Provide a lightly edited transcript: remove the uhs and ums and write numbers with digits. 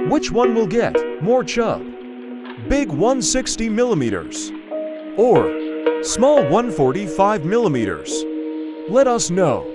Which one will get more chub? Big 160 millimeters or small 145 millimeters? Let us know.